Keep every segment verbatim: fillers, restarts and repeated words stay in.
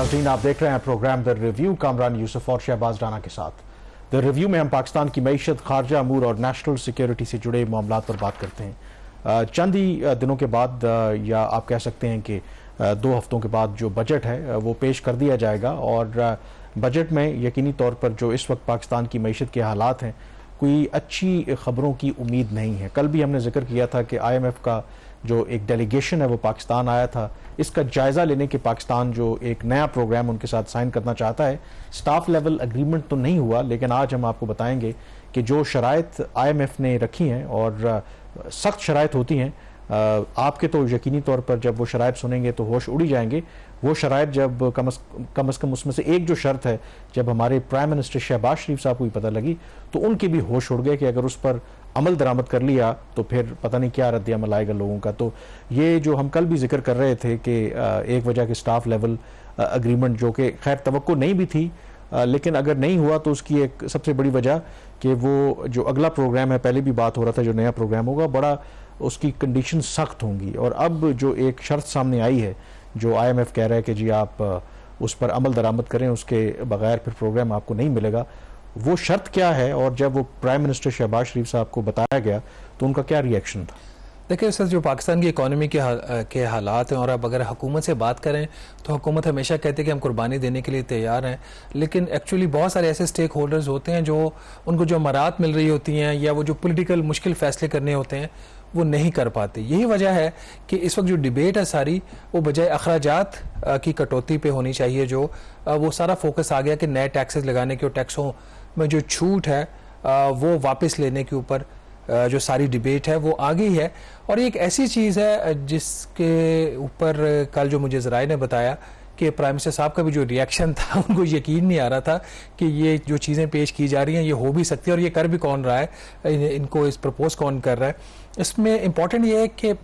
नाज़रीन, आप देख रहे हैं program the review Kamran Yusuf और शहबाज राना के साथ। द रिव्यू में हम पाकिस्तान की मईशत, खारजा अमूर और नेशनल सिक्योरिटी से जुड़े मामला पर बात करते हैं। चंद ही दिनों के बाद, या आप कह सकते हैं कि दो हफ्तों के बाद जो बजट है वो पेश कर दिया जाएगा और बजट में यकीनी तौर पर जो इस वक्त पाकिस्तान की मईशत के हालात हैं, कोई अच्छी खबरों की उम्मीद नहीं है। कल भी हमने जिक्र किया था कि आई एम एफ का जो एक डेलीगेशन है वो पाकिस्तान आया था, इसका जायज़ा लेने के पाकिस्तान जो एक नया प्रोग्राम उनके साथ साइन करना चाहता है। स्टाफ लेवल एग्रीमेंट तो नहीं हुआ, लेकिन आज हम आपको बताएंगे कि जो शराइत आई एम एफ ने रखी हैं और सख्त शराइत होती हैं, आपके तो यकीनी तौर पर जब वो शराइत सुनेंगे तो होश उड़ी जाएंगे। वो शराइत जब कम अज कम अज़ कम उसमें से एक जो शर्त है, जब हमारे प्राइम मिनिस्टर शहबाज शरीफ साहब को भी पता लगी तो उनके भी होश उड़ गए कि अगर उस पर अमल दरामद कर लिया तो फिर पता नहीं क्या रद्द अमल आएगा लोगों का। तो ये जो हम कल भी जिक्र कर रहे थे कि एक वजह के स्टाफ लेवल एग्रीमेंट, जो कि खैर तवक्को नहीं भी थी, लेकिन अगर नहीं हुआ तो उसकी एक सबसे बड़ी वजह कि वो जो अगला प्रोग्राम है, पहले भी बात हो रहा था, जो नया प्रोग्राम होगा बड़ा उसकी कंडीशन सख्त होंगी। और अब जो एक शर्त सामने आई है, जो आई एम एफ कह रहा है कि जी आप उस पर अमल दरामद करें, उसके बगैर फिर प्रोग्राम आपको नहीं मिलेगा, वो शर्त क्या है? और जब वो प्राइम मिनिस्टर शहबाज शरीफ साहब को बताया गया तो उनका क्या रिएक्शन था? देखिए सर, जो पाकिस्तान की इकॉनमी के हा, के हालात हैं, और अब अगर हुकूमत से बात करें तो हुकूमत हमेशा कहती है कि हम कुर्बानी देने के लिए तैयार हैं, लेकिन एक्चुअली बहुत सारे ऐसे स्टेक होल्डर्स होते हैं जो उनको जो अमारात मिल रही होती हैं या वो जो पॉलिटिकल मुश्किल फैसले करने होते हैं वो नहीं कर पाते। यही वजह है कि इस वक्त जो डिबेट है सारी, वो बजाय अखराजात की कटौती पे होनी चाहिए। जो वो सारा फोकस आ गया कि नए टैक्सेस लगाने के और टैक्सों में जो छूट है वो वापस लेने के ऊपर जो सारी डिबेट है वो आ गई है। और ये एक ऐसी चीज़ है जिसके ऊपर कल जो मुझे ज़राए ने बताया कि प्राइम मिनिस्टर साहब का भी जो रिएक्शन था, उनको यकीन नहीं आ रहा था कि ये जो चीज़ें पेश की जा रही हैं ये हो भी सकती है, और ये कर भी कौन रहा है, इनको इस प्रपोज कौन कर रहा है। इसमें इम्पॉर्टेंट ये है कि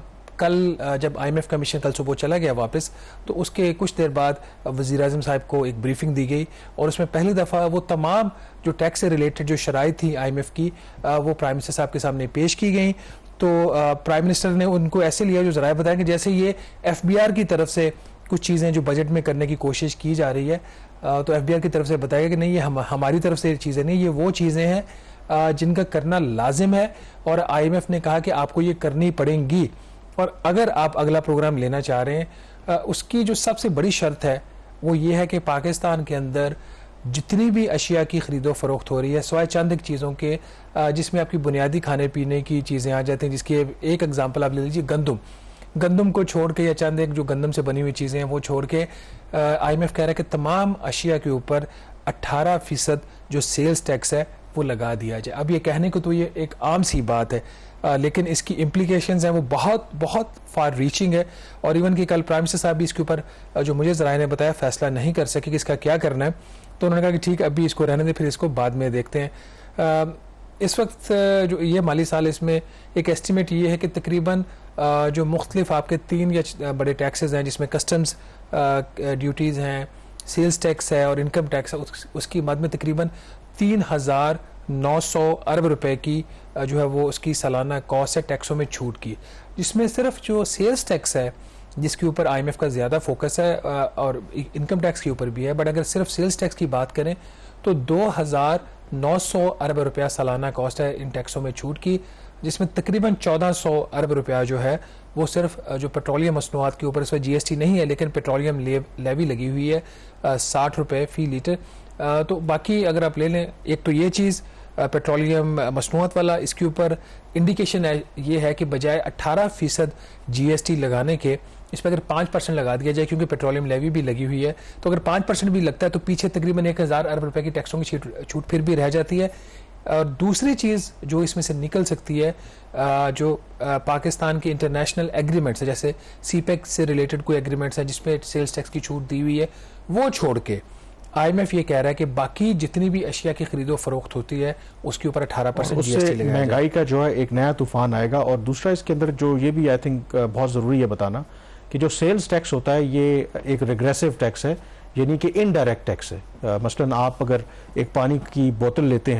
कल जब आई एम एफ कमीशन कल सुबह चला गया वापस, तो उसके कुछ देर बाद वज़ीर आज़म साहब को एक ब्रीफिंग दी गई और उसमें पहली दफ़ा वो तमाम जो टैक्स से रिलेटेड जो शराइत थी आई एम एफ की, वो प्राइम मिनिस्टर साहब के सामने पेश की गई। तो प्राइम मिनिस्टर ने उनको ऐसे लिया, जो ज़राए बताया कि जैसे ये एफ बी आर की तरफ से कुछ चीज़ें जो बजट में करने की कोशिश की जा रही है, तो एफ बी आर की तरफ से बताया कि नहीं, ये हम हमारी तरफ से चीज़ें नहीं, ये वो चीज़ें हैं जिनका करना लाजिम है और आई एम एफ ने कहा कि आपको ये करनी पड़ेंगी। और अगर आप अगला प्रोग्राम लेना चाह रहे हैं, उसकी जो सबसे बड़ी शर्त है वो ये है कि पाकिस्तान के अंदर जितनी भी अशिया की ख़रीदो फरोख्त हो रही है, सिवाय चंद एक चीज़ों के जिसमें आपकी बुनियादी खाने पीने की चीज़ें आ जाती हैं, जिसकी एक एग्जांपल आप ले लीजिए, गंदम गंदम को छोड़ के, या चंद एक जो गंदम से बनी हुई चीज़ें हैं वो छोड़ के, आई एम एफ कह रहा है कि तमाम अशिया के ऊपर अट्ठारह फीसद जो सेल्स टैक्स है वो लगा दिया जाए। अब ये कहने को तो ये एक आम सी बात है, आ, लेकिन इसकी इम्प्लीकेशंस हैं वो बहुत बहुत फार रीचिंग है। और इवन कि कल प्राइम मिनिस्टर साहब भी इसके ऊपर, जो मुझे ज़राए ने बताया, फैसला नहीं कर सके कि इसका क्या करना है। तो उन्होंने कहा कि ठीक, अभी इसको रहने दें, फिर इसको बाद में देखते हैं। आ, इस वक्त जो ये माली साल, इसमें एक एस्टिमेट ये है कि तकरीबन जो मुख्तलिफ आपके तीन या बड़े टैक्सेस हैं, जिसमें कस्टम्स ड्यूटीज़ हैं, सेल्स टैक्स है और इनकम टैक्स है, उस, उसकी मद में तकरीबन तीन हज़ार नौ सौ अरब रुपए की जो है वो उसकी सालाना कॉस्ट है टैक्सों में छूट की, जिसमें सिर्फ जो सेल्स टैक्स है जिसके ऊपर आई एम एफ का ज़्यादा फोकस है और इनकम टैक्स के ऊपर भी है, बट अगर सिर्फ सेल्स टैक्स की बात करें तो दो हज़ार नौ सौ अरब रुपया सालाना कॉस्ट है इन टैक्सों में छूट की, जिसमें तकरीबन चौदह सौ अरब रुपया जो है वो सिर्फ जो पेट्रोलियम मसनूआत के ऊपर, इसमें जी एस टी नहीं है लेकिन पेट्रोलियम लेवी लगी हुई है साठ रुपये फ़ी लीटर। तो बाकी अगर आप ले लें, एक तो ये चीज़ पेट्रोलियम मसनूआत वाला, इसके ऊपर इंडिकेशन है ये है कि बजाय अट्ठारह फीसद जी एस टी लगाने के, इस पर अगर पाँच परसेंट लगा दिया जाए, क्योंकि पेट्रोलियम लेवी भी लगी हुई है, तो अगर पाँच परसेंट भी लगता है तो पीछे तकरीबन एक हज़ार अरब रुपए की टैक्सों की छूट फिर भी रह जाती है। और दूसरी चीज़ जो इसमें से निकल सकती है, जो पाकिस्तान के इंटरनेशनल एग्रीमेंट्स है, जैसे सी पैक से रिलेटेड कोई एग्रीमेंट्स है जिसमें सेल्स टैक्स की छूट दी हुई है, वो छोड़ के आई एम एफ ये कह रहा है कि बाकी जितनी भी अशिया की खरीदो फरोख्त होती है उसके ऊपर अठारह परसेंट जी एस टी लगाया। महंगाई का जो है एक नया तूफान आएगा। और दूसरा इसके अंदर जो ये भी आई थिंक बहुत ज़रूरी है बताना कि जो सेल्स टैक्स होता है ये एक रिग्रेसिव टैक्स है, यानी कि इनडायरेक्ट टैक्स है। मसलन आप अगर एक पानी की बोतल लेते हैं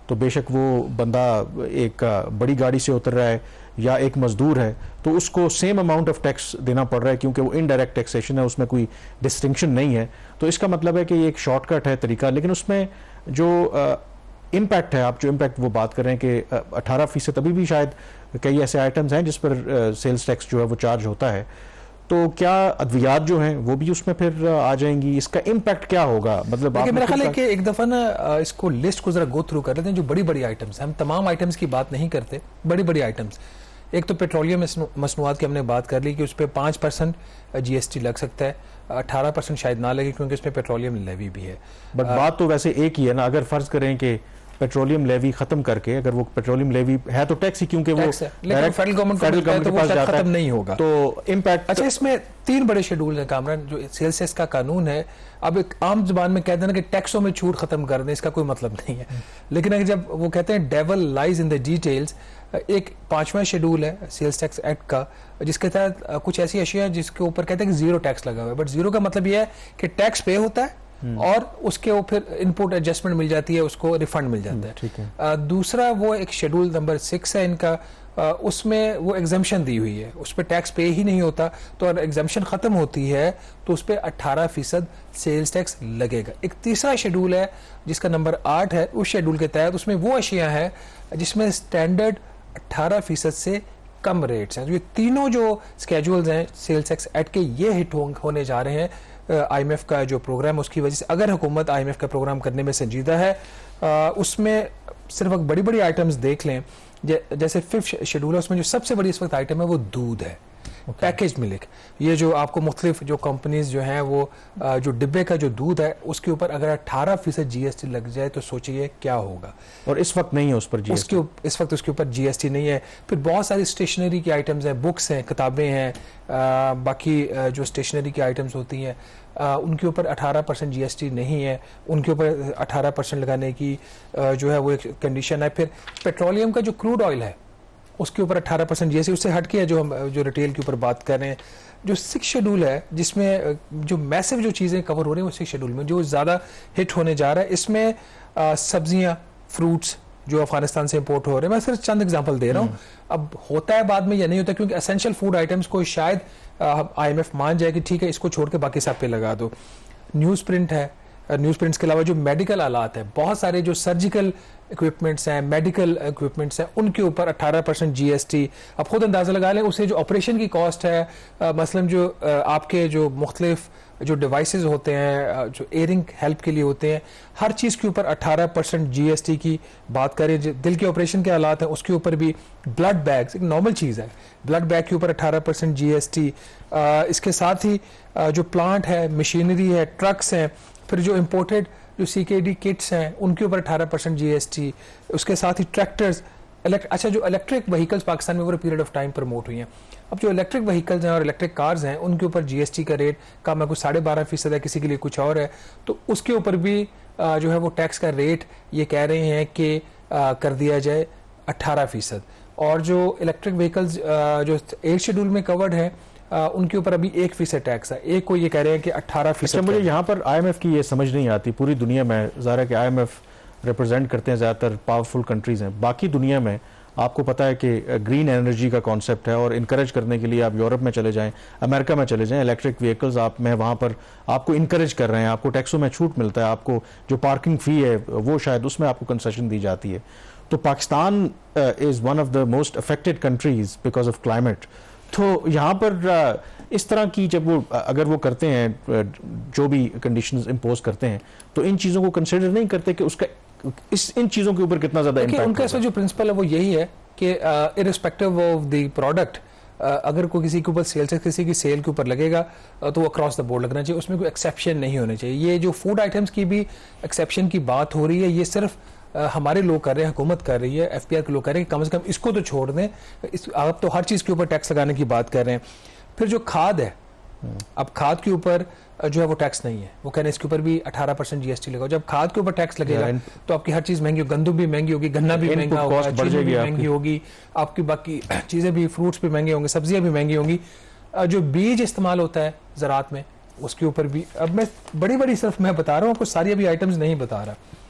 तो बेशक वो बंदा एक बड़ी गाड़ी से उतर रहा है या एक मजदूर है तो उसको सेम अमाउंट ऑफ टैक्स देना पड़ रहा है, क्योंकि वो इनडायरेक्ट टैक्सेशन है, उसमें कोई डिस्टिंक्शन नहीं है। तो इसका मतलब है कि ये एक शॉर्टकट है तरीका, लेकिन उसमें जो इम्पैक्ट है, आप जो इम्पैक्ट वो बात कर रहे हैं कि अठारह फीसद अभी भी शायद कई ऐसे आइटम्स हैं जिस पर सेल्स टैक्स जो है वो चार्ज होता है, तो क्या अद्वियात जो हैं वो भी उसमें फिर आ जाएंगी? इसका इम्पैक्ट क्या होगा? मतलब मेरा ख्याल है कि एक दफा ना इसको लिस्ट को जरा गो थ्रू कर लेते हैं। जो बड़ी बड़ी आइटम्स हैं, हम तमाम आइटम्स की बात नहीं करते, बड़ी बड़ी आइटम्स। एक तो पेट्रोलियम मसनूआत की हमने बात कर ली कि उस पर पाँच परसेंट जीएसटी लग सकता है, अठारह परसेंट शायद ना लगे क्योंकि उसमें पेट्रोलियम लेवी भी है। बट बात तो वैसे एक ही है ना, अगर फर्ज करें कि पेट्रोलियम लेवी खत्म करके, अगर वो पेट्रोलियम लेवी है तो टैक्स ही, क्योंकि वो लेकिन फेडरल गवर्नमेंट को वो खत्म नहीं होगा तो इम्पैक्ट। अच्छा, इसमें तीन बड़े शेड्यूल हैं कामरान। जो सेल्स टैक्स का कानून है, अब एक आम जुबान में कहते हैं कि टैक्सों में छूट खत्म कर दें, इसका कोई मतलब नहीं है, लेकिन अगर जब वो कहते हैं devil lies in the details, एक पांचवा शेड्यूल है सेल्स टैक्स एक्ट का जिसके तहत कुछ ऐसी अशिया जिसके ऊपर कहते हैं कि जीरो टैक्स लगा हुआ है। बट जीरो का मतलब यह है कि टैक्स पे होता है और उसके वो फिर इनपुट एडजस्टमेंट मिल जाती है, उसको रिफंड मिल जाता है। ठीक है। आ, दूसरा वो एक शेड्यूल नंबर सिक्स है इनका, आ, उसमें वो एग्जाम्पशन दी हुई है, उस पर टैक्स पे ही नहीं होता, तो अगर एग्जाम्पशन खत्म होती है तो उस पर अट्ठारह फीसद सेल्स टैक्स लगेगा। एक तीसरा शेड्यूल है जिसका नंबर आठ है, उस शेड्यूल के तहत उसमें वो अशिया है जिसमें स्टैंडर्ड अट्ठारह फीसद से कम रेट्स हैं। ये तीनों जो स्केड्यूल्स हैं सेल्स टैक्स एक्ट के, ये हिट हो, होने जा रहे हैं आईएमएफ का जो प्रोग्राम, उसकी वजह से। अगर हुकूमत आईएमएफ का प्रोग्राम करने में संजीदा है, आ, उसमें सिर्फ बड़ी बड़ी आइटम्स देख लें, जैसे फिफ्थ शेड्यूल है, उसमें जो सबसे बड़ी इस वक्त आइटम है वो दूध है, पैकेज मिल्क। ये जो आपको मुख्तलिफ जो कंपनीज जो हैं वो आ, जो डिब्बे का जो दूध है उसके ऊपर अगर अठारह फीसद जीएसटी लग जाए तो सोचिए क्या होगा। और इस वक्त नहीं है उस पर जीएसटी, उसके इस वक्त उसके ऊपर जीएसटी नहीं है। फिर बहुत सारी स्टेशनरी की आइटम्स हैं, बुक्स हैं, किताबें हैं, आ, बाकी आ, जो स्टेशनरी की आइटम्स होती हैं आ, उनके ऊपर अठारह परसेंट जीएसटी नहीं है, उनके ऊपर अठारह परसेंट लगाने की आ, जो है वो एक कंडीशन है। फिर पेट्रोलियम का जो क्रूड ऑयल है उसके ऊपर अठारह परसेंट जीएसटी, उससे हट के है जो हम जो रिटेल के ऊपर बात कर रहे हैं। जो सिक्स शेड्यूल है जिसमें जो मैसिव जो चीज़ें कवर हो रही हैं वो सिक्स शेड्यूल में जो ज़्यादा हिट होने जा रहा है, इसमें सब्जियां, फ्रूट्स जो अफगानिस्तान से इंपोर्ट हो रहे हैं, मैं सिर्फ चंद एग्जांपल दे रहा हूँ। अब होता है बाद में या नहीं होता, क्योंकि एसेंशियल फूड आइटम्स को शायद आईएमएफ मान जाए कि ठीक है इसको छोड़ के बाकी सब पे लगा दो। न्यूज़ प्रिंट है, न्यूज़ प्रिंट्स के अलावा जो मेडिकल आलात है, बहुत सारे जो सर्जिकल इक्विपमेंट्स हैं, मेडिकल इक्विपमेंट्स हैं, उनके ऊपर अठारह परसेंट जीएसटी। अब खुद अंदाजा लगा लें उसे जो ऑपरेशन की कॉस्ट है, आ, मसलन जो आ, आपके जो मुख्तलिफ जो डिवाइसेस होते हैं जो एयरिंग हेल्प के लिए होते हैं, हर चीज़ के ऊपर अठारह परसेंट जीएसटी की बात करें। जो दिल के ऑपरेशन के हालात हैं उसके ऊपर भी, ब्लड बैग्स एक नॉर्मल चीज़ है, ब्लड बैग के ऊपर अठारह परसेंट जीएसटी। इसके साथ ही आ, जो प्लांट है, मशीनरी है, ट्रक्स हैं, फिर जो इम्पोर्टेड जो सीकेडी किट्स हैं उनके ऊपर अठारह परसेंट जीएसटी। उसके साथ ही ट्रैक्टर्स, अच्छा जो इलेक्ट्रिक व्हीकल्स पाकिस्तान में over period of time promote हुई हैं, अब जो इलेक्ट्रिक व्हीकल्स हैं और इलेक्ट्रिक कार्स हैं उनके ऊपर जीएसटी का रेट कम है, कुछ साढ़े बारह फीसद है, किसी के लिए कुछ और है, तो उसके ऊपर भी जो है वो टैक्स का रेट ये कह रहे हैं कि कर दिया जाए अट्ठारह फीसद। और जो इलेक्ट्रिक व्हीकल्स जो एट शेड्यूल में कवर्ड है Uh, उनके ऊपर अभी एक फीसद टैक्स है, एक को ये कह रहे हैं कि अट्ठारह फीसद। मुझे यहाँ पर आईएमएफ की ये समझ नहीं आती, पूरी दुनिया में ज़ाहिर है कि आईएमएफ रिप्रेजेंट करते हैं ज़्यादातर पावरफुल कंट्रीज़ हैं, बाकी दुनिया में आपको पता है कि ग्रीन एनर्जी का कॉन्सेप्ट है और इनकरेज करने के लिए आप यूरोप में चले जाएं, अमेरिका में चले जाएं, इलेक्ट्रिक व्हीकल्स आप में वहाँ पर आपको इनकरेज कर रहे हैं, आपको टैक्सों में छूट मिलता है, आपको जो पार्किंग फ़ी है वो शायद उसमें आपको कंसेशन दी जाती है। तो Pakistan is one of the most affected countries because of climate. तो यहाँ पर इस तरह की जब वो अगर वो करते हैं जो भी कंडीशंस इम्पोज करते हैं तो इन चीज़ों को कंसिडर नहीं करते कि उसका इस इन चीज़ों के ऊपर कितना ज़्यादा इम्पैक्ट। उनका इसमें जो प्रिंसिपल है वो यही है कि इररिस्पेक्टिव ऑफ द प्रोडक्ट, अगर कोई किसी के ऊपर सेल से किसी की सेल के ऊपर लगेगा तो वो अक्रॉस द बोर्ड लगना चाहिए, उसमें कोई एक्सेप्शन नहीं होने चाहिए। ये जो फूड आइटम्स की भी एक्सेप्शन की बात हो रही है, ये सिर्फ हमारे लोग कर रहे हैं, हुकूमत कर रही है, एफपीआर के लोग कर रहे हैं, कम से कम इसको तो छोड़ दें। इस आप तो हर चीज़ के ऊपर टैक्स लगाने की बात कर रहे हैं। फिर जो खाद है, अब खाद के ऊपर जो है वो टैक्स नहीं है, वो कह रहे हैं इसके ऊपर भी अठारह परसेंट जीएसटी लगा। जब खाद के ऊपर टैक्स लगेगा तो आपकी हर चीज़ महंगी होगी, गंदम भी महंगी होगी, गन्ना भी महंगा होगा, चीज़ें भी महंगी होगी, आपकी बाकी चीज़ें भी, फ्रूट्स भी महंगे होंगे, सब्जियाँ भी महंगी होंगी। जो बीज इस्तेमाल होता है ज़राअत में उसके ऊपर भी, अब मैं बड़ी बड़ी सिर्फ मैं बता रहा हूँ, कुछ सारी अभी आइटम्स नहीं बता रहा।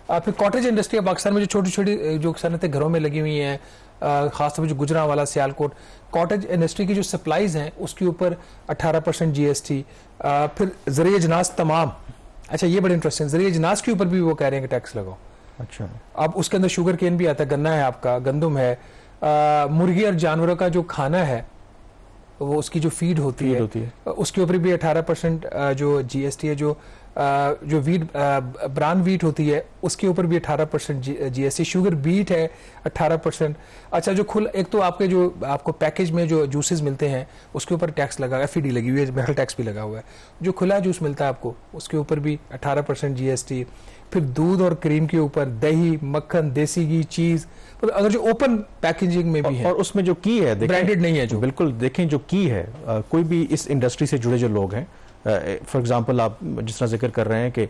फिर कॉटेज इंडस्ट्री है पाकिस्तान में, जो छोटी छोटी जो सनतें घरों में लगी हुई हैं, खासतौर पर जो गुजरांवाला, सियालकोट, कॉटेज इंडस्ट्री की जो सप्लाईज हैं उसके ऊपर अठारह परसेंट जी एस टी। फिर ज़रिए अजनास तमाम, अच्छा ये बड़े इंटरेस्टिंग, ज़रिए अजनास के ऊपर भी वो कह रहे हैं कि टैक्स लगाओ। अच्छा, अब उसके अंदर शुगर केन भी आता है, गन्ना है आपका, गंदम है, आ, मुर्गी और जानवरों का जो खाना है वो उसकी जो फीड होती, फीड है, होती है उसके ऊपर भी अठारह परसेंट जो जीएसटी है। जो आ, जो वीट ब्रांड वीट होती है उसके ऊपर भी अठारह परसेंट जीएसटी। शुगर बीट है अठारह परसेंट। अच्छा, जो खुल एक तो आपके जो आपको पैकेज में जो जूसेस मिलते हैं उसके ऊपर टैक्स लगा, एफईडी लगी हुई है, मेटल टैक्स भी लगा हुआ है। जो खुला जूस मिलता है आपको उसके ऊपर भी अठारह परसेंट जीएसटी। फिर दूध और क्रीम के ऊपर, दही, मक्खन, देसी घी, चीज, तो अगर जो ओपन पैकेजिंग में भी है और उसमें जो की है ब्रांडेड नहीं है, जो बिल्कुल देखें जो की है, आ, कोई भी इस इंडस्ट्री से जुड़े जो लोग हैं, फॉर एग्जांपल आप जिस तरह जिक्र कर रहे हैं कि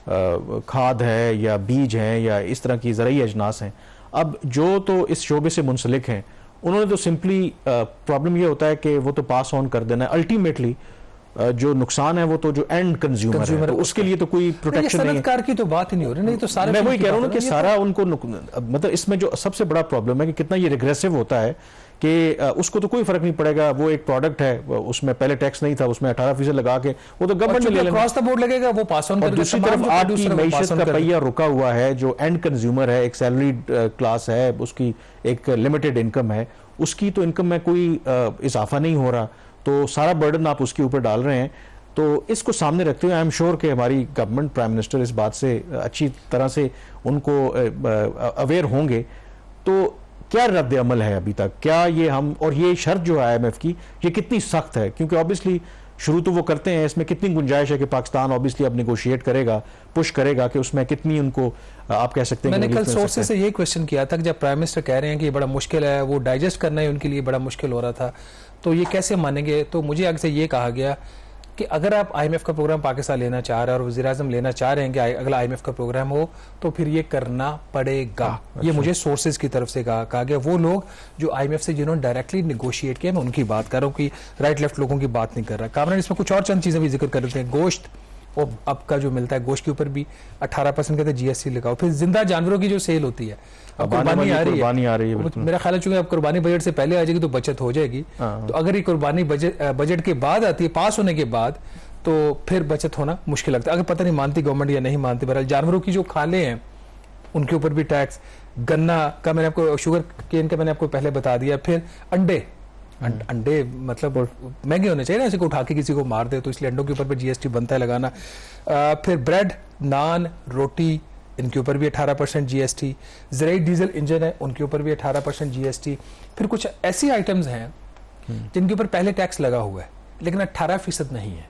खाद है या बीज हैं या इस तरह की ज़रूरी अजनास हैं, अब जो तो इस शोबे से मुंसलिक हैं उन्होंने तो सिंपली प्रॉब्लम ये होता है कि वो तो पास ऑन कर देना है। अल्टीमेटली जो नुकसान है वो तो जो एंड कंज्यूमर, कंज्यूमर है, तो उसके लिए तो कोई प्रोटेक्शन नहीं है। सनतकार की तो बात ही नहीं हो रही, नहीं तो सारे मैं वही कह रहा हूँ कि सारा उनको, मतलब इसमें जो सबसे बड़ा प्रॉब्लम है कि कितना ये रिग्रेसिव होता है कि उसको तो कोई फर्क नहीं पड़ेगा, वो एक प्रोडक्ट है, उसमें पहले टैक्स नहीं था, उसमें अठारह फीसद लगा के वो तो गवर्नमेंट ले लेगा, क्रॉस द बोर्ड लगेगा, वो पास ऑन करेगा। दूसरी तरफ आपकी मईशत का पहिया रुका हुआ है, जो एंड कंज्यूमर है, एक सैलरीड क्लास है, उसकी एक लिमिटेड इनकम है, उसकी तो इनकम में कोई इजाफा नहीं हो रहा, तो सारा बर्डन आप उसके ऊपर डाल रहे हैं। तो इसको सामने रखते हुए आई एम श्योर कि हमारी गवर्नमेंट, प्राइम मिनिस्टर इस बात से अच्छी तरह से उनको अवेयर होंगे। तो क्या रद्द अमल है अभी तक, क्या ये हम, और ये शर्त जो है आईएमएफ की ये कितनी सख्त है, क्योंकि ऑब्वियसली शुरू तो वो करते हैं, इसमें कितनी गुंजाइश है कि पाकिस्तान ऑब्वियसली अब नेगोशिएट करेगा, पुश करेगा, कि उसमें कितनी उनको आप कह सकते हैं। मैंने कल सोर्सेस से ये क्वेश्चन किया था कि जब प्राइम मिनिस्टर कह रहे हैं कि ये बड़ा मुश्किल है, वो डाइजेस्ट करना है उनके लिए बड़ा मुश्किल हो रहा था, तो ये कैसे मानेंगे। तो मुझे आगे से ये कहा गया कि अगर आप आईएमएफ का प्रोग्राम पाकिस्तान लेना चाह रहे हैं और वज़ीर-ए-आज़म लेना चाह रहे हैं कि अगला आईएमएफ का प्रोग्राम हो, तो फिर ये करना पड़ेगा। अच्छा। ये मुझे सोर्सेज की तरफ से कहा कहा गया, वो लोग जो आईएमएफ से जिन्होंने डायरेक्टली निगोशिएट किया, मैं उनकी बात कर रहा हूँ कि राइट लेफ्ट लोगों की बात नहीं कर रहा। कामरान इसमें कुछ और चंद चीजें भी जिक्र कर रहे थे। गोश्त और अब का जो मिलता है, गोश्त के ऊपर भी अठारह परसेंट कहते जीएसटी लगाओ। फिर जिंदा जानवरों की जो सेल होती है, अब कुर्बानी आ रही है, आ रही है मेरा ख्याल है चूंकि अब कुर्बानी बजट से पहले आ जाएगी तो बचत हो जाएगी। तो अगर ये कुर्बानी बजट बजट के बाद आती है, पास होने के बाद, तो फिर बचत होना मुश्किल लगता है। अगर पता नहीं मानती गवर्नमेंट या नहीं मानती, बहरहाल जानवरों की जो खाले हैं उनके ऊपर भी टैक्स, गन्ना का मैंने आपको, शुगर केन का मैंने आपको पहले बता दिया। फिर अंडे, अंडे मतलब महंगे होने चाहिए ना, ऐसे को उठा के किसी को मार दे, तो इसलिए अंडों के ऊपर भी जीएसटी बनता है लगाना। आ, फिर ब्रेड, नान, रोटी, इनके ऊपर भी अठारह परसेंट जीएसटी। ज़राई डीजल इंजन है, उनके ऊपर भी अठारह परसेंट जीएसटी। फिर कुछ ऐसी आइटम्स हैं जिनके ऊपर पहले टैक्स लगा हुआ है लेकिन अट्ठारह फीसद नहीं है,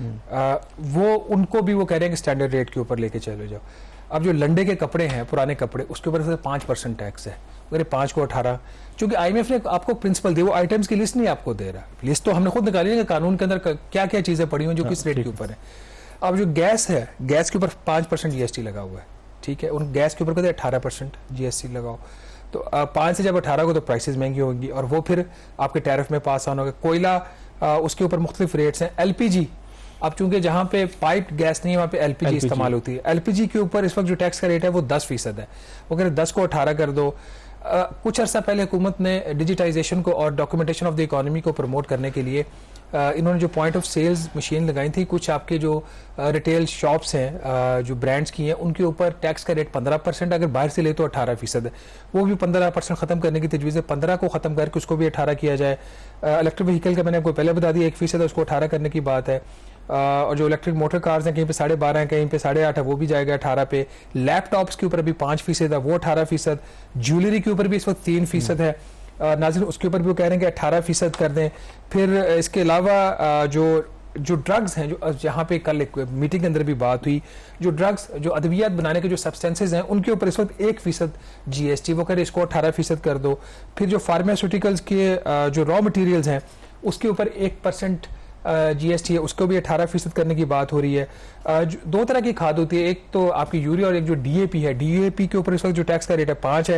आ, वो उनको भी वो कह रहे हैं कि स्टैंडर्ड रेट के ऊपर लेके चले जाओ। अब जो लंडे के कपड़े हैं, पुराने कपड़े, उसके ऊपर से पाँच परसेंट टैक्स है, अगर पाँच को अठारह, क्योंकि आईएमएफ ने आपको प्रिंसिपल दिया, वो आइटम्स की लिस्ट नहीं आपको दे रहा। लिस्ट तो हमने खुद निकाली है कि कानून के अंदर क्या क्या चीजें पड़ी हुई जो किस रेट के ऊपर है। अब जो गैस है, गैस के ऊपर पाँच परसेंट जीएसटी लगा हुआ है, ठीक है, उन गैस के ऊपर कहते हैं अठारह परसेंट जीएसटी लगाओ। तो पाँच से जब अठारह को तो प्राइसेस महंगी होंगी और वो फिर आपके टैरिफ में पास ऑन होगा। कोयला, आ, उसके ऊपर मुख्तलिफ रेट्स हैं। एलपीजी, अब चूंकि जहां पे पाइप गैस नहीं है वहां पे एलपीजी इस्तेमाल होती है, एलपीजी के ऊपर इस वक्त जो टैक्स का रेट है वो दस फीसद है, वो कह रहे दस को अठारह कर दो। आ, कुछ अर्सा पहले हुकूमत ने डिजिटाइजेशन को और डॉक्यूमेंटेशन ऑफ द इकोनॉमी को प्रमोट करने के लिए आ, इन्होंने जो पॉइंट ऑफ सेल्स मशीन लगाई थी, कुछ आपके जो रिटेल शॉप्स हैं, आ, जो ब्रांड्स की हैं, उनके ऊपर टैक्स का रेट पंद्रह परसेंट, अगर बाहर से ले तो अठारह फीसद है, वो भी पंद्रह परसेंट खत्म करने की तजवीज़ है। पंद्रह को खत्म करके उसको भी अठारह किया जाए। इलेक्ट्रिक व्हीकल का मैंने आपको पहले बता दिया, एक फीसद है, उसको अठारह करने की बात है। Uh, और जो इलेक्ट्रिक मोटर कार्स हैं, कहीं पे साढ़े बारह है, कहीं पे साढ़े आठ है, वो भी जाएगा अठारह पे। लैपटॉप्स के ऊपर भी पाँच फीसद है, वो अठारह फीसद। ज्वेलरी के ऊपर भी इस वक्त तीन फीसद है। uh, नाज़रीन, उसके ऊपर भी वो कह रहे हैं कि अठारह फीसद कर दें। फिर इसके अलावा uh, जो जो ड्रग्स हैं, जो जहाँ पे कल एक मीटिंग के अंदर भी बात हुई, जो ड्रग्स, जो अद्वियात बनाने के जो सब्सटेंसेज हैं, उनके ऊपर इस वक्त एक फीसद जीएसटी, वो कह रहे इसको अठारह फीसद कर दो। फिर जो फार्मास्यूटिकल्स के uh, जो रॉ मटीरियल्स हैं, उसके ऊपर एक परसेंट जीएसटी है, उसको भी अठारह फीसद करने की बात हो रही है। दो तरह की खाद होती है, एक तो आपकी यूरिया और एक जो डीएपी है। डीएपी के ऊपर इस वक्त जो टैक्स का रेट है पाँच है,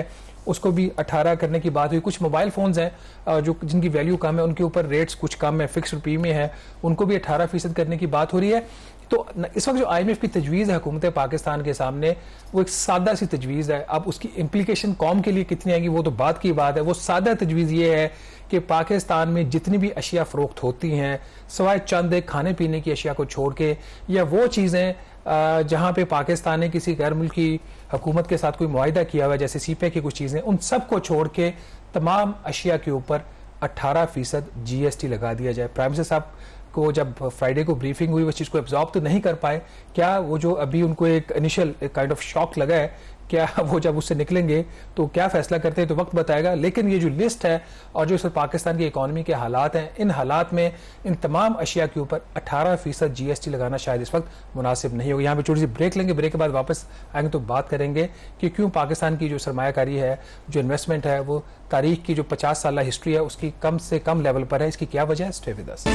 उसको भी अठारह करने की बात हुई। कुछ मोबाइल फ़ोन्स हैं जो जिनकी वैल्यू कम है, उनके ऊपर रेट्स कुछ कम है, फिक्स रुपये में है, उनको भी अठारह फीसद करने की बात हो रही है। तो इस वक्त जो आई एम एफ की तजवीज़ है हुकूमत पाकिस्तान के सामने, वो एक सादा सी तजवीज़ है। अब उसकी इम्प्लीकेशन कौम के लिए कितनी आएगी वो तो बात की बात है। वो सादा तजवीज़ ये है कि पाकिस्तान में जितनी भी अशिया फ़रोख्त होती हैं, सवाए चंद एक खाने पीने की अशिया को छोड़ के, या वो चीज़ें जहाँ पे पाकिस्तान ने किसी गैर मुल्की हुकूमत के साथ कोई मुआहिदा किया हुआ है, जैसे सीपे की कुछ चीज़ें, उन सब को छोड़ के तमाम अशिया के ऊपर अट्ठारह फीसद जी एस टी लगा दिया जाए। प्राइम मिनिस्टर साहब को जब फ्राइडे को ब्रीफिंग हुई, उस चीज़ को एब्जॉर्ब तो नहीं कर पाए। क्या वो जो अभी उनको एक इनिशियल काइंड ऑफ शॉक लगा है, क्या वो जब उससे निकलेंगे तो क्या फैसला करते हैं तो वक्त बताएगा। लेकिन ये जो लिस्ट है और जो इस पाकिस्तान की इकॉनमी के हालात हैं, इन हालात में इन तमाम अशिया के ऊपर अठारह फीसद जी एस टी लगाना शायद इस वक्त मुनासिब नहीं होगा। यहाँ पे छोटी सी ब्रेक लेंगे, ब्रेक के बाद वापस आएंगे तो बात करेंगे कि क्यों पाकिस्तान की जो सरमायाकारी है, जो इन्वेस्टमेंट है, वो तारीख की जो पचास साल हिस्ट्री है उसकी कम से कम लेवल पर है। इसकी क्या वजह है? Stay with us.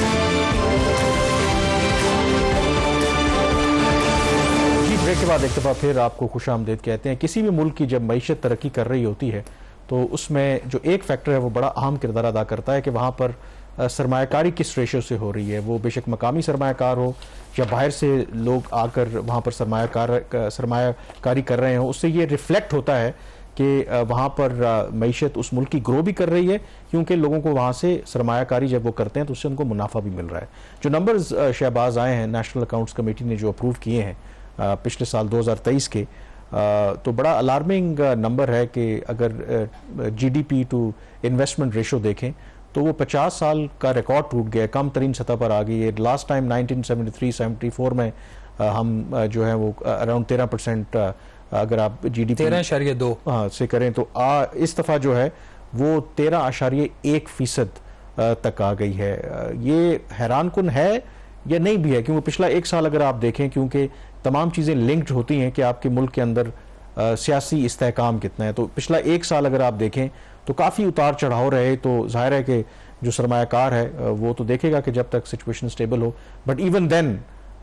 ब्रेक के बाद एक दफ़ा फिर आपको खुश आमदीद कहते हैं। किसी भी मुल्क की जब मईशत तरक्की कर रही होती है तो उसमें जो एक फैक्टर है वो बड़ा अहम किरदार अदा करता है कि वहाँ पर सरमायाकारी किस रेशो से हो रही है। वो बेशक मकामी सरमायाकार हो या बाहर से लोग आकर वहाँ पर सरमायाकार सरमायाकारी कर रहे हो, उससे ये रिफ्लेक्ट होता है कि वहाँ पर मईशत उस मुल्क की ग्रो भी कर रही है, क्योंकि लोगों को वहाँ से सरमायाकारी जब वो करते हैं तो उससे उनको मुनाफा भी मिल रहा है। जो नंबर्स शहबाज आए हैं नेशनल अकाउंट्स कमेटी ने जो अप्रूव किए हैं पिछले साल दो हज़ार तेईस के, तो बड़ा अलार्मिंग नंबर है कि अगर जीडीपी टू इन्वेस्टमेंट रेशो देखें तो वो पचास साल का रिकॉर्ड टूट गया, कम तरीन सतह पर आ गई है। Last time nineteen seventy three seventy four में हम जो है वो अराउंड तेरह परसेंट अगर आप जीडीपी तेरह आशारिया दो हाँ से करें तो आ, इस दफ़ा जो है वो तेरह आशारिया एक फीसद तक आ गई है। ये हैरान कुन है या नहीं भी है, क्योंकि पिछला एक साल अगर आप देखें, क्योंकि तमाम चीज़ें लिंक्ड होती हैं कि आपके मुल्क के अंदर आ, सियासी इस्तेहकाम कितना है। तो पिछला एक साल अगर आप देखें तो काफ़ी उतार चढ़ाव रहे। तो जाहिर है कि जो सरमायाकार है वो तो देखेगा कि जब तक सिचुएशन स्टेबल हो, but even then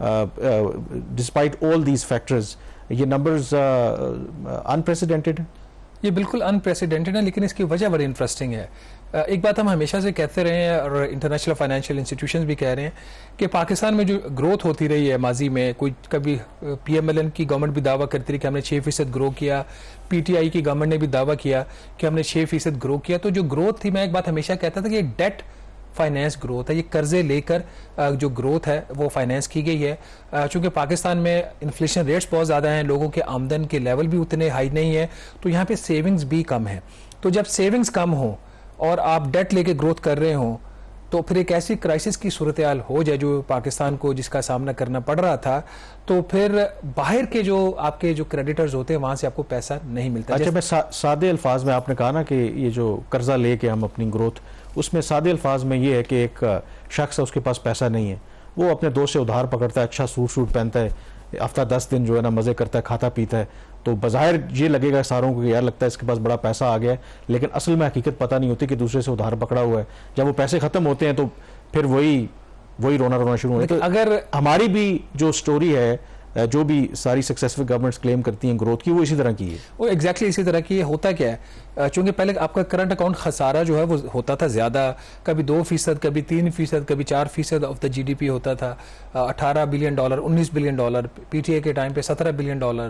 despite all these factors ये नंबर्स अनप्रेसिडेंटेड हैं। ये बिल्कुल अनप्रेसिडेंटेड है, लेकिन इसकी वजह बड़ी इंटरेस्टिंग है। एक बात हम हमेशा से कहते रहे हैं और इंटरनेशनल फाइनेंशियल इंस्टीट्यूशंस भी कह रहे हैं कि पाकिस्तान में जो ग्रोथ होती रही है माजी में, कोई कभी पीएमएलएन की गवर्नमेंट भी दावा करती रही कि हमने छः फीसद ग्रो किया, पीटीआई की गवर्नमेंट ने भी दावा किया कि हमने छः फीसद ग्रो किया। तो जो ग्रोथ थी, मैं एक बात हमेशा कहता था कि डेट फाइनेंस ग्रोथ है, ये कर्जे लेकर जो ग्रोथ है वो फाइनेंस की गई है। चूंकि पाकिस्तान में इन्फ्लेशन रेट्स बहुत ज़्यादा हैं, लोगों के आमदन के लेवल भी उतने हाई नहीं है, तो यहाँ पे सेविंग्स भी कम है। तो जब सेविंग्स कम हो और आप डेट लेके ग्रोथ कर रहे हो तो फिर एक ऐसी क्राइसिस की सूरत हाल हो जाए जो पाकिस्तान को जिसका सामना करना पड़ रहा था, तो फिर बाहर के जो आपके जो क्रेडिटर्स होते हैं वहां से आपको पैसा नहीं मिलता। अच्छा, मैं सा, सादे अल्फाज में आपने कहा ना कि ये जो कर्जा लेके हम अपनी ग्रोथ, उसमें सादे अल्फाज में ये है कि एक शख्स है उसके पास पैसा नहीं है, वो अपने दोस्त से उधार पकड़ता है, अच्छा सूट सूट पहनता है, हफ्ता दस दिन जो है ना मज़े करता है, खाता पीता है, तो बज़ाहिर ये लगेगा सारों को कि यार लगता है इसके पास बड़ा पैसा आ गया है, लेकिन असल में हकीकत पता नहीं होती कि दूसरे से उधार पकड़ा हुआ है। जब वो पैसे ख़त्म होते हैं तो फिर वही वही रोना रोना शुरू होता है। तो अगर हमारी भी जो स्टोरी है, जो भी सारी सक्सेसफुल गवर्नमेंट्स क्लेम करती हैं ग्रोथ की, वो इसी तरह की है। वो एग्जैक्टली इसी तरह की है। होता क्या है, चूंकि पहले आपका करंट अकाउंट खसारा जो है वो होता था ज़्यादा, कभी दो फीसद, कभी तीन फीसद, कभी चार फीसद ऑफ द जीडीपी होता था। अठारह बिलियन डॉलर, उन्नीस बिलियन डॉलर, पीटीए के टाइम पे सत्रह बिलियन डॉलर।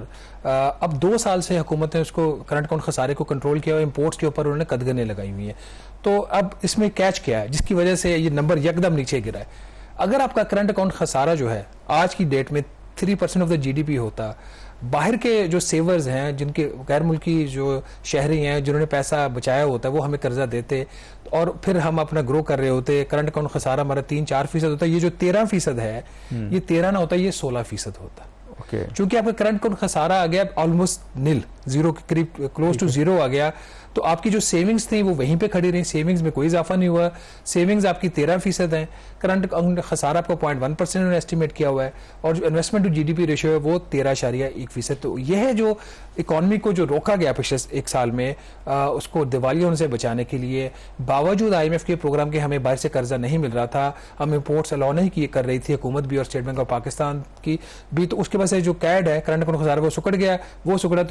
अब दो साल से हुकूमत ने उसको करंट अकाउंट खसारे को कंट्रोल किया और इम्पोर्ट्स के ऊपर उन्होंने कदगने लगाई हुई है। तो अब इसमें कैच क्या है जिसकी वजह से ये नंबर यकदम नीचे गिरा है। अगर आपका करंट अकाउंट खसारा जो है आज की डेट में three percent of the GDP होता, बाहर के जो सेवर्स हैं, जिनके गैर मुल्की जो शहरी हैं जिन्होंने पैसा बचाया होता है, वो हमें कर्जा देते और फिर हम अपना ग्रो कर रहे होते, करंट अकाउंट खसारा हमारा तीन चार फीसद होता है। ये जो तेरह फीसद है, ये तेरह ना होता, ये सोलह फीसद होता। okay. चूंकि आपका करंट अकाउंट खसारा आ गया ऑलमोस्ट नील, जीरो के करीब, क्लोज टू जीरो आ गया, तो आपकी जो सेविंग्स थी वो वहीं पे खड़ी रही, सेविंग्स में कोई इजाफा नहीं हुआ। सेविंग्स आपकी तेरह फीसद है, करंट अकाउंट खसारा आपको पॉइंट वन परसेंट उन्होंने एस्टिमेट किया हुआ है, और जो इन्वेस्टमेंट टू जीडीपी रेशियो है वो तेरह इशारिया एक फीसद। तो यह है जो इकॉनमी को जो रोका गया पिछले एक साल में, आ, उसको दिवालिया होने से बचाने के लिए, बावजूद आई एम एफ के प्रोग्राम के हमें बाहर से कर्जा नहीं मिल रहा था, हम इम्पोर्ट्स अलाउ नहीं किए कर रही थी हुकूमत भी और स्टेट बैंक ऑफ पाकिस्तान की भी, तो उसके वजह से जो कैड है करंट अकाउंट खसारा वो सुकड़ गया, वो सुकड़ा तो इन्वेस्टमेंट भी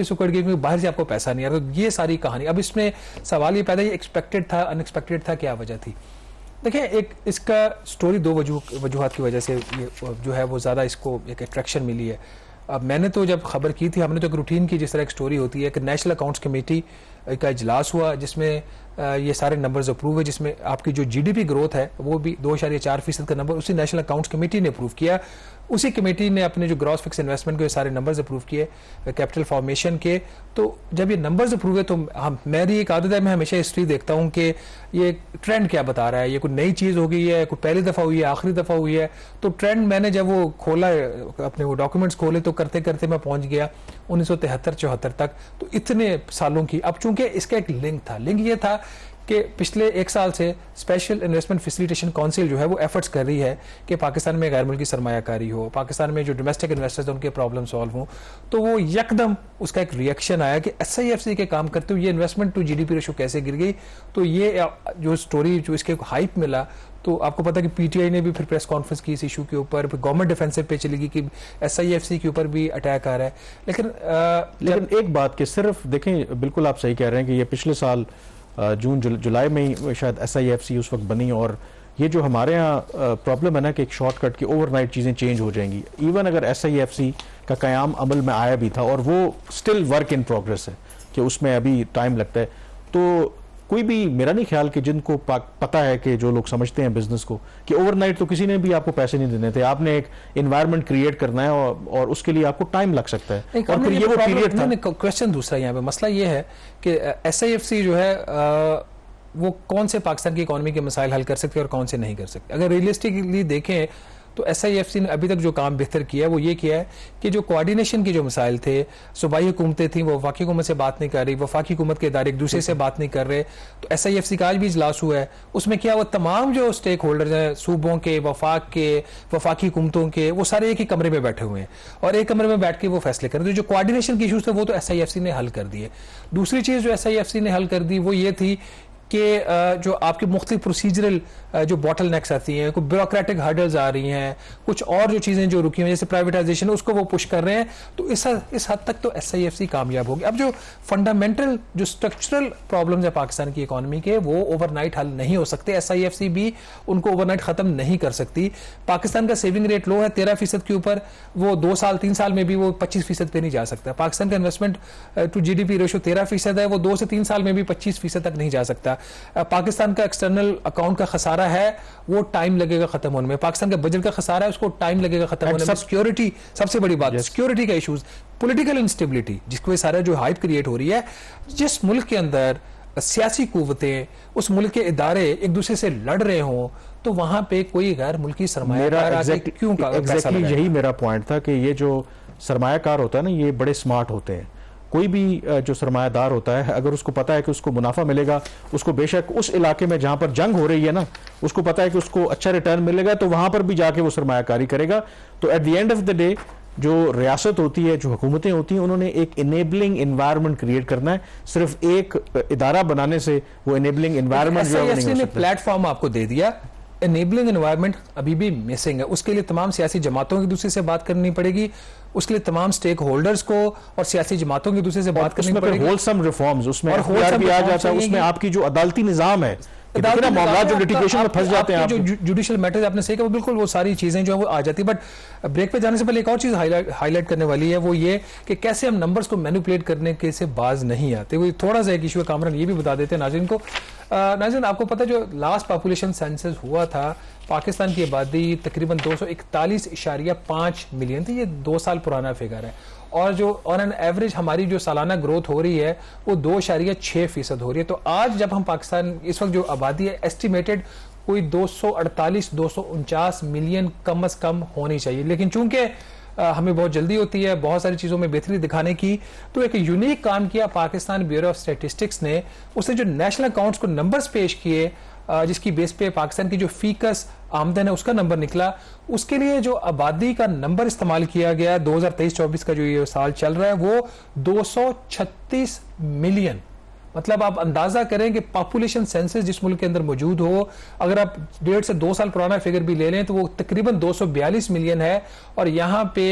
भी सुकड़ गई क्योंकि बाहर से आपको पैसा नहीं आ रहा। तो ये सारी कहानी। अब इसमें सवाल ये पैदा, ये एक्सपेक्टेड था, अनएक्सपेक्टेड था, क्या वजह थी? देखिए, एक इसका स्टोरी दो वजूह वजूहत की वजह से ये जो है वो ज़्यादा इसको एक अट्रैक्शन मिली है। अब मैंने तो जब खबर की थी, हमने तो एक रूटीन की, जिस तरह एक स्टोरी होती है कि नेशनल अकाउंट्स कमेटी का इजलास हुआ जिसमें ये सारे नंबर्स अप्रूव है, जिसमें आपकी जो जीडीपी ग्रोथ है वो भी दो इशारिया चार फीसद का नंबर उसी नेशनल अकाउंट्स कमेटी ने अप्रूव किया। उसी कमेटी ने अपने जो ग्रॉस फिक्स इन्वेस्टमेंट के सारे नंबर्स अप्रूव किए कैपिटल फॉर्मेशन के। तो जब ये नंबर्स अप्रूव है तो हम मेरी एक आदत है, मैं हमेशा हिस्ट्री देखता हूँ कि ये ट्रेंड क्या बता रहा है, ये कोई नई चीज़ हो गई है, कोई पहली दफ़ा हुई है, आखिरी दफ़ा हुई है। तो ट्रेंड मैंने जब वो खोला, अपने वो डॉक्यूमेंट्स खोले, तो करते करते मैं पहुँच गया उन्नीस सौ तिहत्तर चौहत्तर तक। तो इतने सालों की, अब चूंकि इसका एक लिंक था, लिंक ये था कि पिछले एक साल से स्पेशल इन्वेस्टमेंट फैसिलिटेशन काउंसिल जो है वो एफर्ट्स कर रही है कि पाकिस्तान में गैर मुल्की सरमायाकारी हो, पाकिस्तान में जो डोमेस्टिक इन्वेस्टर्स हैं उनके प्रॉब्लम सॉल्व हों। तो वो यकदम उसका एक रिएक्शन आया कि एस आई एफ सी के काम करते हुए ये इन्वेस्टमेंट टू जीडीपी रेशो कैसे गिर गई। तो ये जो स्टोरी, जो इसके हाइप मिला, तो आपको पता है कि पीटीआई ने भी फिर प्रेस कॉन्फ्रेंस की इस इशू के ऊपर, फिर गवर्नमेंट डिफेंसिव पे चली गई कि एसआईएफसी के ऊपर भी अटैक आ रहा है। लेकिन आ, लेकिन एक बात कि सिर्फ देखें, बिल्कुल आप सही कह रहे हैं कि ये पिछले साल जून जुल, जुलाई में ही शायद एसआईएफसी उस वक्त बनी, और ये जो हमारे यहाँ प्रॉब्लम है ना कि एक शॉर्टकट की ओवरनाइट चीज़ें चेंज हो जाएंगी। इवन अगर एसआईएफसी का क़याम अमल में आया भी था और वो स्टिल वर्क इन प्रोग्रेस है कि उसमें अभी टाइम लगता है, तो कोई भी, मेरा नहीं ख्याल कि जिनको पता है कि जो लोग समझते हैं बिजनेस को कि ओवरनाइट तो किसी ने भी आपको पैसे नहीं देने थे, आपने एक एनवायरनमेंट क्रिएट करना है और, और उसके लिए आपको टाइम लग सकता है। और फिर ये वो पीरियड था। क्वेश्चन दूसरा यहाँ पे मसला ये है कि एसआईएफसी जो है आ, वो कौन से पाकिस्तान की इकोनॉमी के मसाइल हल कर सकते हैं और कौन से नहीं कर सकते। अगर रियलिस्टिकली देखें तो एसआईएफसी ने अभी तक जो काम बेहतर किया है वो ये किया है कि जो कोऑर्डिनेशन के जो मसाइल थे, सूबाई हुकूमतें थी वो वफाकी हुकूमत से बात नहीं कर रही, वफाकी हुकूमत के इदारे एक दूसरे से बात नहीं कर रहे। तो एसआईएफसी का आज भी इजलास हुआ है, उसमें क्या वो तमाम जो स्टेक होल्डर्स हैं, सूबों के, वफाक के, वफाकी हुकूमतों के, वो सारे एक ही कमरे में बैठे हुए हैं और एक कमरे में बैठ के वो फैसले कर रहे हैं। तो जो कोऑर्डिनेशन के इशूज थे वो तो एसआईएफसी ने हल कर दिए। दूसरी चीज़ जो एसआईएफसी ने हल कर दी वो ये थी कि जो आपकी मुख्तलिफ प्रोसीजरल जो बॉटल नेक्स आती हैं, कुछ ब्यूरोक्रेटिक हर्डल्स आ रही हैं, कुछ और जो चीज़ें जो रुकी हुई हैं जैसे प्राइवेटाइजेशन, उसको वो पुश कर रहे हैं। तो इस इस हद तक तो एसआईएफसी कामयाब होगी। अब जो फंडामेंटल जो स्ट्रक्चरल प्रॉब्लम्स है पाकिस्तान की इकोनॉमी के, वो ओवरनाइट हल नहीं हो सकते। एसआईएफसी भी उनको ओवरनाइट ख़त्म नहीं कर सकती। पाकिस्तान का सेविंग रेट लो है तेरह फीसद के ऊपर, वो दो साल तीन साल में भी वो पच्चीस फीसद पे नहीं जा सकता। पाकिस्तान का investment to G D P ratio तेरह फीसद है, वो दो से तीन साल में भी पच्चीस फीसद तक नहीं जा सकता। पाकिस्तान का एक्सटर्नल अकाउंट का खसारा है, वो टाइम लगेगा खत्म होने में। पाकिस्तान का बजट का खसारा है, उसको टाइम लगेगा खत्म होने में। सिक्योरिटी सबसे बड़ी बात, सिक्योरिटी का इश्यूज, पॉलिटिकल इंस्टेबिलिटी, जिसको सारा जो हाइप क्रिएट हो रही है, जिस मुल्क के अंदर सियासी कुव्वतें, उस मुल्क के इदारे एक दूसरे से लड़ रहे हों, तो वहां पे कोई गैर मुल्की सरमायाकार exactly, क्यों exactly यही मेरा पॉइंट था कि ये जो सरमायाकार होता है ना, ये बड़े स्मार्ट होते हैं। कोई भी जो सरमायादार होता है, अगर उसको पता है कि उसको मुनाफा मिलेगा, उसको बेशक उस इलाके में जहां पर जंग हो रही है ना, उसको पता है कि उसको अच्छा रिटर्न मिलेगा, तो वहां पर भी जाके वो सरमायाकारी करेगा। तो at the end of the day जो रियासत होती है, जो हुकूमतें होती हैं, उन्होंने एक इनेबलिंग एनवायरनमेंट क्रिएट करना है। सिर्फ एक इदारा बनाने से वो इनेबलिंग एनवायरनमेंट जो है नहीं हो सकता। प्लेटफॉर्म आपको दे दिया, एनेबलिंग एनवायरनमेंट अभी भी मिसिंग है। उसके लिए तमाम सियासी जमातों की दूसरे से बात करनी पड़ेगी, उसके लिए तमाम स्टेक होल्डर्स को और सियासी जमातों की दूसरे से बात करनी पड़ेगी। होलसम रिफॉर्म्स उसमें भी आ जाता है, उसमें आपकी जो अदालती निजाम है, मामला जो लिटिगेशन में फंस जाते हैं, जो जुडिशियल मैटर्स आपने सही कहा, बिल्कुल वो सारी चीजें जो है वो आ जाती है। बट ब्रेक पे जाने से पहले एक और चीज हाईलाइट करने वाली है, वो ये कि कैसे हम नंबर्स को मैनिपुलेट करने के से बाज नहीं आते। वो थोड़ा सा एक इशू है, कामरान ये भी बता देते हैं नाज़रीन को। नाज़रीन आपको पता है जो लास्ट पॉपुलेशन सेंसस हुआ था, पाकिस्तान की आबादी तकरीबन दो सौ इकतालीस इशारिया पाँच मिलियन थी। ये दो साल पुराना फिगर है, और जो ऑन एन एवरेज हमारी जो सालाना ग्रोथ हो रही है वो दो इशारिया छः फीसद हो रही है। तो आज जब हम पाकिस्तान, इस वक्त जो आबादी है एस्टिमेटेड कोई दो सौ अड़तालीस दो सौ उनचास मिलियन कम अज कम होनी चाहिए। लेकिन चूंकि हमें बहुत जल्दी होती है बहुत सारी चीज़ों में बेहतरी दिखाने की, तो एक यूनिक काम किया पाकिस्तान ब्यूरो ऑफ स्टैटिस्टिक्स ने। उसने जो नेशनल अकाउंट्स को नंबर्स पेश किए, जिसकी बेस पे पाकिस्तान की जो फीकस आमदन है उसका नंबर निकला, उसके लिए जो आबादी का नंबर इस्तेमाल किया गया दो हज़ार तेईस चौबीस का जो ये साल चल रहा है वो दो सौ छत्तीस मिलियन। मतलब आप अंदाजा करें कि पॉपुलेशन सेंसस जिस मुल्क के अंदर मौजूद हो, अगर आप डेढ़ से दो साल पुराना फिगर भी ले लें तो वो तकरीबन दो सौ बयालीस मिलियन है, और यहाँ पे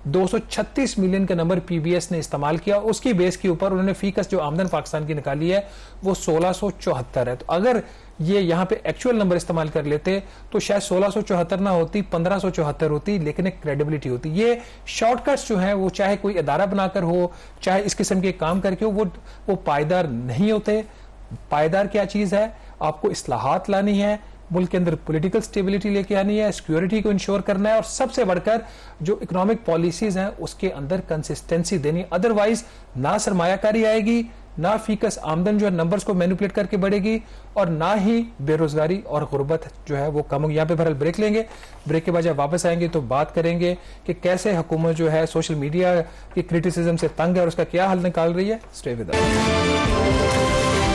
दो सौ छत्तीस मिलियन का नंबर पीबीएस ने इस्तेमाल किया, उसकी बेस के ऊपर उन्होंने फीकस जो आमदन पाकिस्तान की निकाली है वो सोलह सौ चौहत्तर है। तो अगर ये यहाँ पे एक्चुअल नंबर इस्तेमाल कर लेते तो शायद सोलह सौ चौहत्तर ना होती, पंद्रह सौ चौहत्तर होती, लेकिन एक क्रेडिबिलिटी होती। ये शॉर्टकट्स जो हैं वो चाहे कोई इदारा बनाकर हो, चाहे इस किस्म के काम करके हो, वो वो पायदार नहीं होते। पायदार क्या चीज है? आपको इस्लाहात लानी है, मुल्क के अंदर पॉलिटिकल स्टेबिलिटी लेके आनी है, सिक्योरिटी को इंश्योर करना है, और सबसे बढ़कर जो इकोनॉमिक पॉलिसीज हैं उसके अंदर कंसिस्टेंसी देनी है। अदरवाइज ना सरमायाकारी आएगी, ना फीकस आमदन जो है नंबर्स को मैनिपुलेट करके बढ़ेगी, और ना ही बेरोजगारी और गुर्बत जो है वो कम होगी। यहाँ पे बहरहाल ब्रेक लेंगे, ब्रेक के बाद जब वापस आएंगे तो बात करेंगे कि कैसे हुकूमत जो है सोशल मीडिया की क्रिटिसिज्म से तंग है और उसका क्या हल निकाल रही है। Stay with us.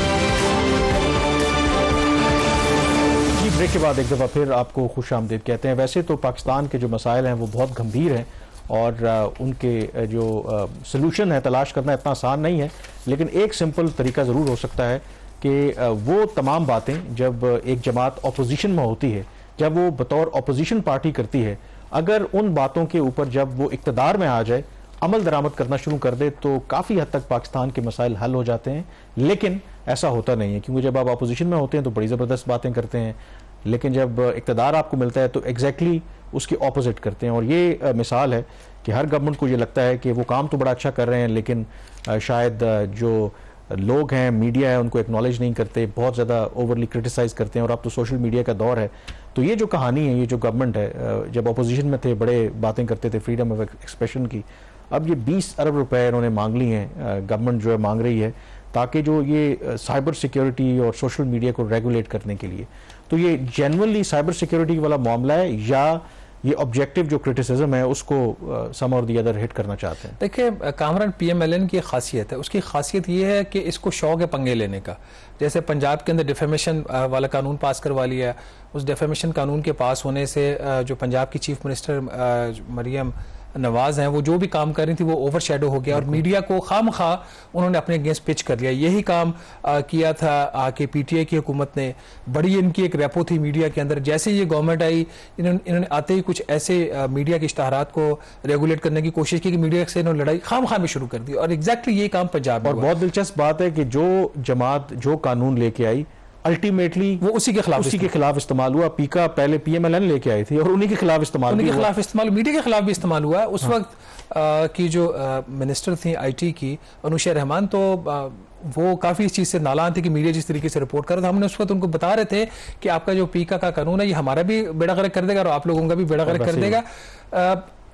ब्रेक के बाद एक दफ़ा फिर आपको खुश आमदीद कहते हैं। वैसे तो पाकिस्तान के जो मसाइल हैं वो बहुत गंभीर हैं और उनके जो सलूशन है तलाश करना इतना आसान नहीं है, लेकिन एक सिंपल तरीका ज़रूर हो सकता है कि वो तमाम बातें जब एक जमात अपोजिशन में होती है, जब वो बतौर अपोजिशन पार्टी करती है, अगर उन बातों के ऊपर जब वो इक़्तिदार में आ जाए, अमल दरामद करना शुरू कर दे, तो काफ़ी हद तक पाकिस्तान के मसाइल हल हो जाते हैं। लेकिन ऐसा होता नहीं है, क्योंकि जब आप अपोजिशन में होते हैं तो बड़ी ज़बरदस्त बातें करते हैं, लेकिन जब इक़्तिदार आपको मिलता है तो एग्जैक्टली उसके ऑपोजिट करते हैं। और ये आ, मिसाल है कि हर गवर्नमेंट को ये लगता है कि वो काम तो बड़ा अच्छा कर रहे हैं, लेकिन आ, शायद आ, जो लोग हैं, मीडिया है, उनको एक्नॉलेज नहीं करते, बहुत ज़्यादा ओवरली क्रिटिसाइज़ करते हैं। और अब तो सोशल मीडिया का दौर है, तो ये जो कहानी है, ये जो गवर्नमेंट है, जब अपोजिशन में थे बड़े बातें करते थे फ्रीडम ऑफ एक्सप्रेशन की, अब ये बीस अरब रुपए इन्होंने मांग ली हैं, गवर्नमेंट जो है मांग रही है, ताकि जो ये साइबर सिक्योरिटी और सोशल मीडिया को रेगुलेट करने के लिए। तो ये जेन्युइनली साइबर सिक्योरिटी वाला मामला है या ये ऑब्जेक्टिव जो क्रिटिसिज्म है उसको सम और दी अदर हिट करना चाहते हैं? देखिए कामरान, पीएमएलएन की खासियत है, उसकी खासियत ये है कि इसको शौक है पंगे लेने का। जैसे पंजाब के अंदर डिफेमेशन वाला कानून पास करवा लिया, उस डिफेमेशन कानून के पास होने से जो पंजाब की चीफ मिनिस्टर मरियम नवाज हैं, वो जो भी काम कर रही थी वो ओवर शेडो हो गया और मीडिया को खाम खा उन्होंने अपने अगेंस्ट पिच कर लिया। यही काम आ, किया था आके पीटीआई की हुकूमत ने, बड़ी इनकी एक रेपो थी मीडिया के अंदर। जैसे ये गवर्नमेंट आई, इन्होंने इन्होंने आते ही कुछ ऐसे आ, मीडिया के इश्तहारात को रेगुलेट करने की कोशिश की कि मीडिया से इन्होंने लड़ाई खाम खा में शुरू कर दी, और एग्जैक्टली ये काम पंजाब में। और बहुत दिलचस्प बात है कि जो जमात जो कानून लेके आई अल्टीमेटली वो उसी के खिलाफ उसी के खिलाफ इस्तेमाल हुआ। पीका पहले पीएमएलएन लेके आई थी और उन्हीं के खिलाफ इस्तेमाल उन्हीं के खिलाफ इस्तेमाल मीडिया के खिलाफ भी इस्तेमाल हुआ। उस हाँ। वक्त आ, की जो आ, मिनिस्टर थी आईटी की अनुशा रहमान, तो आ, वो काफी इस चीज से नालान थे कि मीडिया जिस तरीके से रिपोर्ट कर रहा था। हमने उस वक्त उनको बता रहे थे कि आपका जो पीका का कानून है ये हमारा भी बेड़ा गर्क कर देगा और आप लोगों का भी बेड़ा गर्क कर देगा। आ,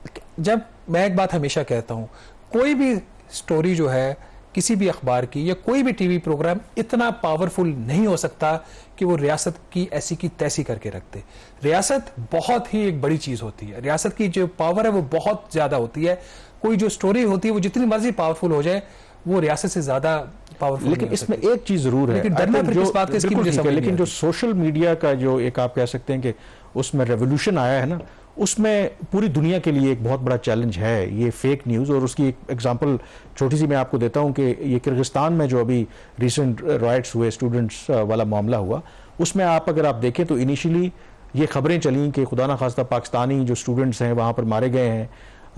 जब मैं एक बात हमेशा कहता हूं, कोई भी स्टोरी जो है किसी भी अखबार की या कोई भी टीवी प्रोग्राम इतना पावरफुल नहीं हो सकता कि वो रियासत की ऐसी की तैसी करके रखते। रियासत बहुत ही एक बड़ी चीज होती है, रियासत की जो पावर है वो बहुत ज्यादा होती है। कोई जो स्टोरी होती है वो जितनी मर्जी पावरफुल हो जाए, वो रियासत से ज्यादा पावरफुल। लेकिन इसमें एक चीज जरूर है, लेकिन डरना फिर किस बात का, इसकी मुझे समझ नहीं। लेकिन जो सोशल मीडिया का जो एक आप कह सकते हैं कि उसमें रेवोल्यूशन आया है ना, उसमें पूरी दुनिया के लिए एक बहुत बड़ा चैलेंज है ये फेक न्यूज़। और उसकी एक एग्जांपल छोटी सी मैं आपको देता हूं कि ये किर्गिस्तान में जो अभी रिसेंट राइट्स हुए, स्टूडेंट्स वाला मामला हुआ, उसमें आप अगर आप देखें तो इनिशियली ये खबरें चली कि खुदा ना खास्ता पाकिस्तानी जो स्टूडेंट्स हैं वहाँ पर मारे गए हैं,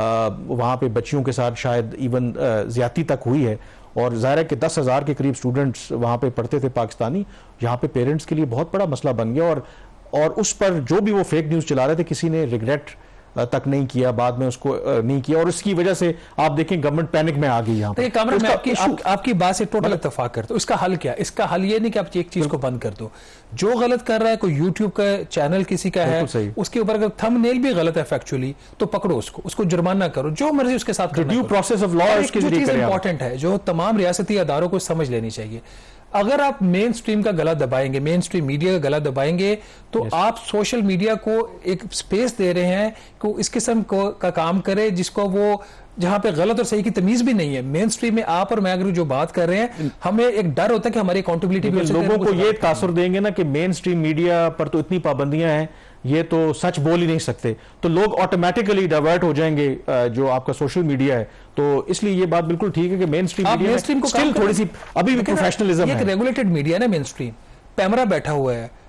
वहाँ पे बच्चियों के साथ शायद इवन ज़्यादती तक हुई है। और ज़ाहिर है कि दस हज़ार के करीब स्टूडेंट्स वहाँ पे पढ़ते थे पाकिस्तानी, जहाँ पे पेरेंट्स के लिए बहुत बड़ा मसला बन गया। और और उस पर जो भी वो फेक न्यूज़ चला रहे थे, किसी ने रिग्रेट तक नहीं किया, बाद में उसको नहीं किया, और इसकी वजह से आप देखें गवर्नमेंट पैनिक में आ गई। यहाँ पर कामरान, मैं आपकी आप, आपकी बात से टोटल इत्तेफाक करता हूं। इसका हल क्या? इसका हल ये नहीं कि आप एक चीज को बंद कर दो। जो गलत कर रहा है, कोई यूट्यूब का चैनल किसी का है, उसके ऊपर अगर थंबनेल भी गलत है फैक्चुअली, तो पकड़ो उसको, उसको जुर्माना करो, जो मर्जी उसके साथ ड्यू प्रोसेस ऑफ लॉ। इसकी जो चीज इंपॉर्टेंट है, जो तमाम रियासती अदारों को समझ लेनी चाहिए, अगर आप मेन स्ट्रीम का गला दबाएंगे, मेन स्ट्रीम मीडिया का गला दबाएंगे, तो yes. आप सोशल मीडिया को एक स्पेस दे रहे हैं कि इस किस्म को का काम करे जिसको वो, जहां पे गलत और सही की तमीज भी नहीं है। मेन स्ट्रीम में आप और मैं अगर जो बात कर रहे हैं, हमें एक डर होता है कि हमारी अकाउंटेबिलिटी भी, लोगों को ये तासुर देंगे ना कि मेन स्ट्रीम मीडिया पर तो इतनी पाबंदियां हैं, ये तो सच बोल ही नहीं सकते, तो लोग ऑटोमेटिकली डाइवर्ट हो जाएंगे जो आपका सोशल मीडिया है। तो इसलिए ये बात बिल्कुल ठीक है कि mainstream media mainstream को स्टिल थोड़ी सी अभी भी प्रोफेशनलिज्म है। एक रेगुलेटेड मीडिया ना, मेन स्ट्रीम पैमरा बैठा हुआ है,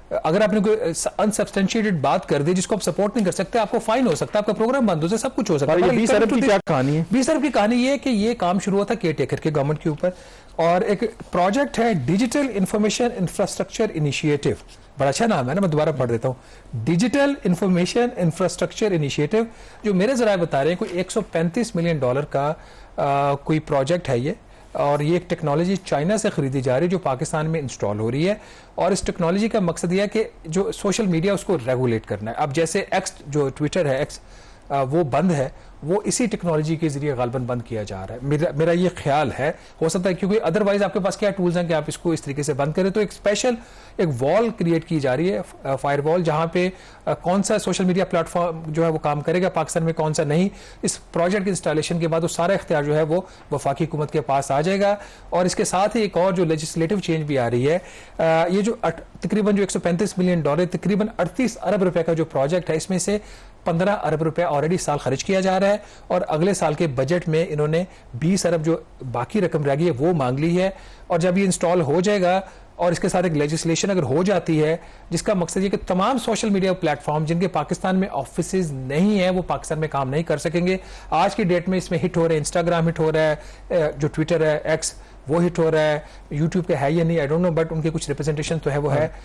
अगर आपने कोई अनसब्सटेंशिएटेड बात कर दी जिसको आप सपोर्ट नहीं कर सकते, आपको फाइन हो सकता है, आपका प्रोग्राम बंद हो सकता है, सब कुछ हो सकता है। बीस अरब की क्या कहानी है? बीस अरब की कहानी ये है कि ये काम शुरू हुआ था केयर टेकर के गवर्नमेंट के ऊपर, और एक प्रोजेक्ट है डिजिटल इंफॉर्मेशन इंफ्रास्ट्रक्चर इनिशिएटिव, बड़ा अच्छा नाम है ना, मैं दोबारा पढ़ देता हूँ, डिजिटल इंफॉर्मेशन इंफ्रास्ट्रक्चर इनिशिएटिव, जो मेरे जरा बता रहे हैं कोई एक सौ पैंतीस मिलियन डॉलर का आ, कोई प्रोजेक्ट है ये, और ये एक टेक्नोलॉजी चाइना से खरीदी जा रही है जो पाकिस्तान में इंस्टॉल हो रही है, और इस टेक्नोलॉजी का मकसद यह है कि जो सोशल मीडिया उसको रेगुलेट करना है। अब जैसे एक्स जो ट्विटर है, एक्स वो बंद है, वो इसी टेक्नोलॉजी के जरिए गालबन बंद किया जा रहा है, मेरा मेरा ये ख्याल है। हो सकता है क्योंकि अदरवाइज आपके पास क्या टूल्स हैं कि आप इसको इस तरीके से बंद करें, तो एक स्पेशल एक वॉल क्रिएट की जा रही है, फायर वॉल, जहां पे कौन सा सोशल मीडिया प्लेटफॉर्म जो है वो काम करेगा पाकिस्तान में, कौन सा नहीं। इस प्रोजेक्ट के इंस्टॉलेशन के बाद वो सारा इख्तियार जो है वो वफाकी हुकूमत के पास आ जाएगा। और इसके साथ ही एक और जो लेजिस्लेटिव चेंज भी आ रही है, ये जो तकरीबन जो एक सौ पैंतीस मिलियन डॉलर तकरीबन अड़तीस अरब रुपए का जो प्रोजेक्ट है, इसमें से पंद्रह अरब रुपए ऑलरेडी साल खर्च किया जा रहा है, और अगले साल के बजट में इन्होंने बीस अरब जो बाकी रकम रह गई है वो मांग ली है। और जब ये इंस्टॉल हो जाएगा और इसके साथ एक लेजिस्लेशन अगर हो जाती है जिसका मकसद ये कि तमाम सोशल मीडिया प्लेटफॉर्म जिनके पाकिस्तान में ऑफिसेज नहीं है वो पाकिस्तान में काम नहीं कर सकेंगे। आज की डेट में इसमें हिट हो रहे हैं, इंस्टाग्राम हिट हो रहा है, जो ट्विटर है एक्स वो हिट हो रहा है, यूट्यूब पे है या नहीं आई डोंट नो, बट उनके कुछ रिप्रेजेंटेशन तो है वो है,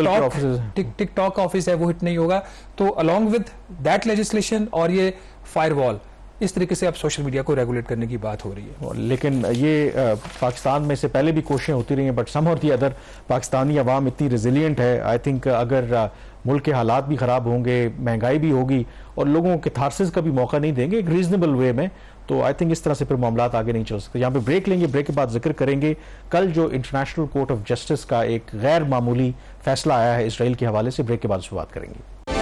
टिकटॉक ऑफिस है वो हिट नहीं होगा। तो अलॉन्ग विद दैट लेजिस्लेशन और ये फायरवॉल, इस तरीके से अब सोशल मीडिया को रेगुलेट करने की बात हो रही है। लेकिन ये पाकिस्तान में से पहले भी कोशिशें होती रही हैं, बट सम और दी अदर पाकिस्तानी अवाम इतनी रेजिलियंट है। आई थिंक अगर मुल्क के हालात भी खराब होंगे, महंगाई भी होगी और लोगों के थारसिस का भी मौका नहीं देंगे एक रीजनेबल वे में, तो आई थिंक इस तरह से फिर मामलात आगे नहीं चल सकते। यहाँ पे ब्रेक लेंगे, ब्रेक के बाद जिक्र करेंगे कल जो इंटरनेशनल कोर्ट ऑफ जस्टिस का एक गैर मामूली फैसला आया है इसराइल के हवाले से। ब्रेक के बाद शुरुआत करेंगे।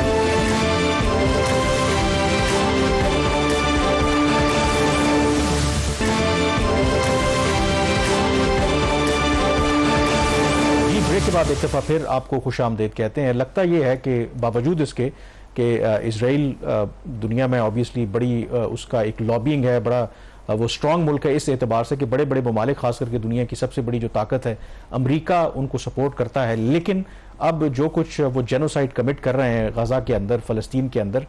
ब्रेक के बाद एक दफ़ा फिर आपको खुश आमदेद कहते हैं। लगता यह है कि बावजूद इसके कि इसराइल दुनिया में ऑब्वियसली बड़ी उसका एक लॉबिंग है, बड़ा वो स्ट्रॉन्ग मुल्क है इस एतबार से कि बड़े बड़े ममालिक खास करके दुनिया की सबसे बड़ी जो ताकत है अमेरिका उनको सपोर्ट करता है, लेकिन अब जो कुछ वो जेनोसाइड कमिट कर रहे हैं गजा के अंदर, फ़लस्तीन के अंदर,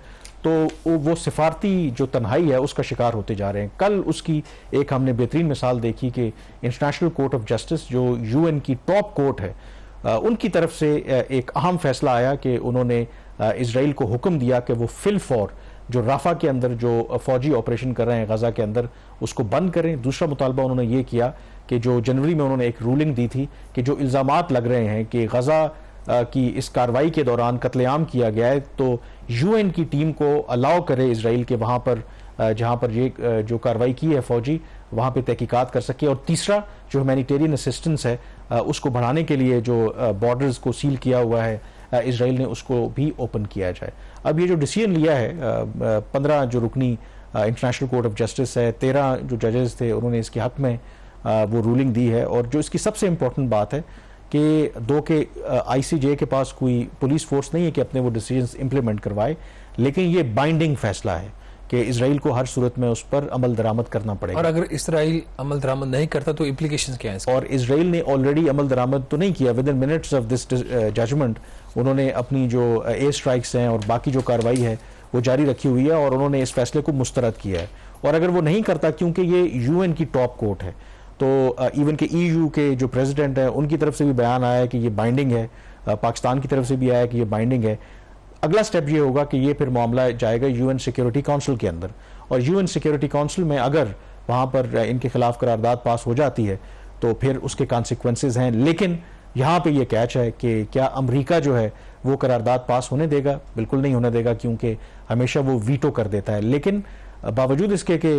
तो वो सिफारती जो तन्हाई है उसका शिकार होते जा रहे हैं। कल उसकी एक हमने बेहतरीन मिसाल देखी कि इंटरनेशनल कोर्ट ऑफ जस्टिस जो यूएन की टॉप कोर्ट है, उनकी तरफ से एक अहम फैसला आया कि उन्होंने इसराइल को हुक्म दिया कि वो फिल फॉर जो राफा के अंदर जो फौजी ऑपरेशन कर रहे हैं गजा के अंदर उसको बंद करें। दूसरा मुतालबा उन्होंने ये किया कि जो जनवरी में उन्होंने एक रूलिंग दी थी कि जो इल्ज़ामात लग रहे हैं कि गजा की इस कार्रवाई के दौरान कत्लेआम किया गया है, तो यूएन की टीम को अलाउ करे इसराइल के वहाँ पर जहाँ पर ये जो कार्रवाई की है फौजी वहाँ पे तहकीकात कर सके। और तीसरा जो ह्यूमैनिटेरियन असिस्टेंस है उसको बढ़ाने के लिए जो बॉर्डर्स को सील किया हुआ है इसराइल ने उसको भी ओपन किया जाए। अब ये जो डिसीजन लिया है पंद्रह जो रुकनी इंटरनेशनल कोर्ट ऑफ जस्टिस है, तेरह जो जजेस थे उन्होंने इसके हक में वो रूलिंग दी है। और जो इसकी सबसे इम्पोर्टेंट बात है कि दो के आईसीजे के पास कोई पुलिस फोर्स नहीं है कि अपने वो डिसीजंस इंप्लीमेंट करवाए, लेकिन ये बाइंडिंग फैसला है कि इसराइल को हर सूरत में उस पर अमल दरामद करना पड़ेगा। और अगर इसराइल अमल दरामद नहीं करता तो इम्प्लीकेशंस क्या हैं? और इसराइल ने ऑलरेडी अमल दरामद तो नहीं किया, within minutes of this judgment उन्होंने अपनी जो एयर स्ट्राइक्स हैं और बाकी जो कार्रवाई है वो जारी रखी हुई है और उन्होंने इस फैसले को मुस्तरद किया है। और अगर वो नहीं करता, क्योंकि ये यूएन की टॉप कोर्ट है, तो इवन के ईयू के जो प्रेसिडेंट है उनकी तरफ से भी बयान आया है कि ये बाइंडिंग है, पाकिस्तान की तरफ से भी आया है कि ये बाइंडिंग है। अगला स्टेप ये होगा कि ये फिर मामला जाएगा यूएन सिक्योरिटी काउंसिल के अंदर, और यूएन सिक्योरिटी काउंसिल में अगर वहाँ पर इनके खिलाफ करारदाद पास हो जाती है तो फिर उसके कॉन्सिक्वेंसेज हैं। लेकिन यहाँ पे ये कैच है कि क्या अमेरिका जो है वो करारदाद पास होने देगा? बिल्कुल नहीं होने देगा, क्योंकि हमेशा वो वीटो कर देता है। लेकिन बावजूद इसके कि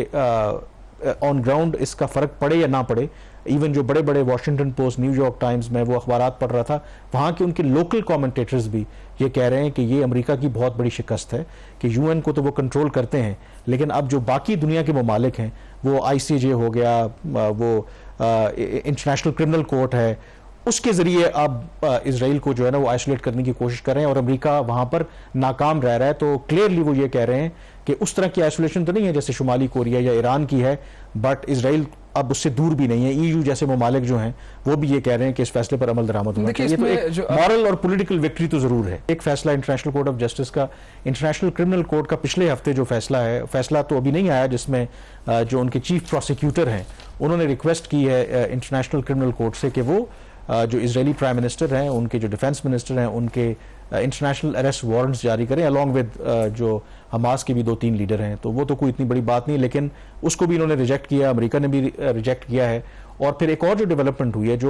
ऑन ग्राउंड इसका फ़र्क पड़े या ना पड़े, इवन जो बड़े बड़े वॉशिंगटन पोस्ट, न्यूयॉर्क टाइम्स में वो अखबारात पढ़ रहा था, वहाँ के उनके लोकल कमेंटेटर्स भी ये कह रहे हैं कि ये अमेरिका की बहुत बड़ी शिकस्त है कि यूएन को तो वो कंट्रोल करते हैं, लेकिन अब जो बाकी दुनिया के ममालिक हैं, वो आईसीजे हो गया, वो इंटरनेशनल क्रिमिनल कोर्ट है, उसके ज़रिए अब इसराइल को जो है ना वो आइसोलेट करने की कोशिश कर रहे हैं और अमेरिका वहाँ पर नाकाम रह रहा है। तो क्लियरली वो ये कह रहे हैं कि उस तरह की आइसोलेशन तो नहीं है जैसे शुमाली कोरिया या ईरान की है, बट इसराइल अब उससे दूर भी नहीं है। ईयू जैसे ममालिक जो हैं वो भी ये कह रहे हैं कि इस फैसले पर अमल दरामद होना चाहिए। तो एक मॉरल और पॉलिटिकल विक्ट्री तो जरूर है। एक फैसला इंटरनेशनल कोर्ट ऑफ जस्टिस का, इंटरनेशनल क्रिमिनल कोर्ट का पिछले हफ्ते जो फैसला है, फैसला तो अभी नहीं आया, जिसमें जो उनके चीफ प्रोसिक्यूटर हैं उन्होंने रिक्वेस्ट की है इंटरनेशनल क्रिमिनल कोर्ट से कि वो जो इजरायली प्राइम मिनिस्टर हैं, उनके जो डिफेंस मिनिस्टर हैं, उनके इंटरनेशनल अरेस्ट वारंट्स जारी करें, अलॉन्ग विद जो हमास के भी दो तीन लीडर हैं। तो वो तो कोई इतनी बड़ी बात नहीं, लेकिन उसको भी इन्होंने रिजेक्ट किया, अमेरिका ने भी रिजेक्ट किया है। और फिर एक और जो डेवलपमेंट हुई है, जो